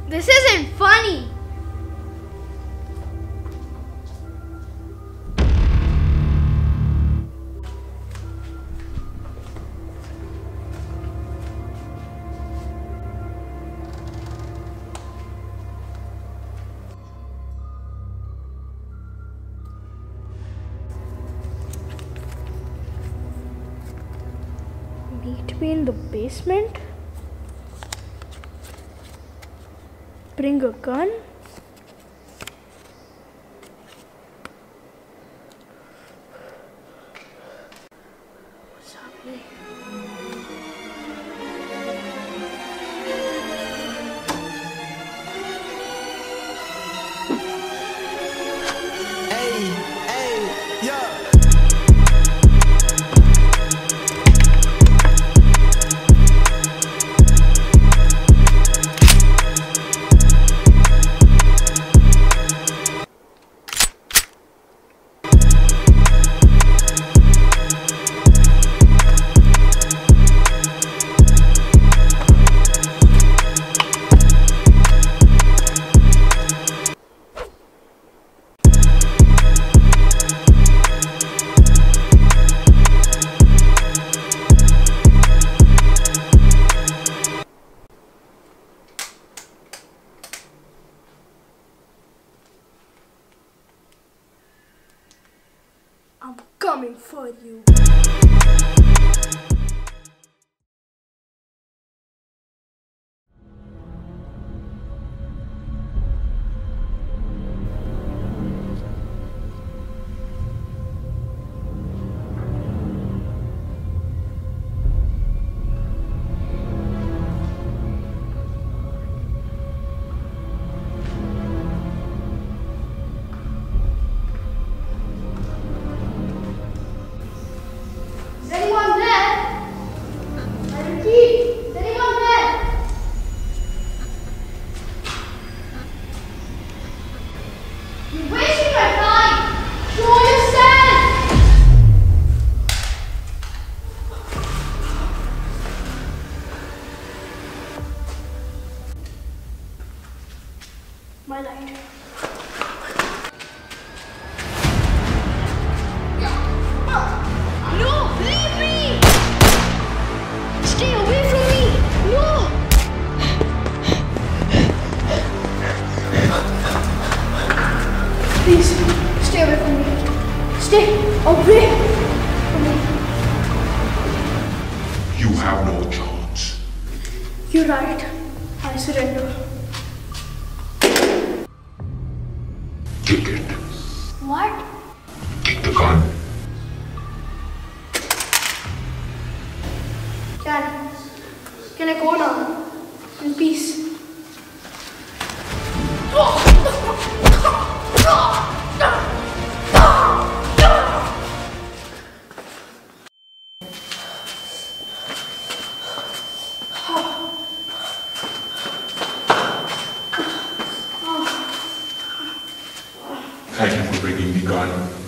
This isn't funny. Meet me in the basement? Bring a gun? What's happening? I'm coming for you. Is anyone there? I repeat, is anyone there? You're wasting my time. Show yourself. My light. No, leave me! Stay away from me! No! Please, stay away from me. Stay away from me. You have no chance. You're right. I surrender. Kick it. What? Kick the gun. Can I go now? In peace. Thank you for bringing the gun.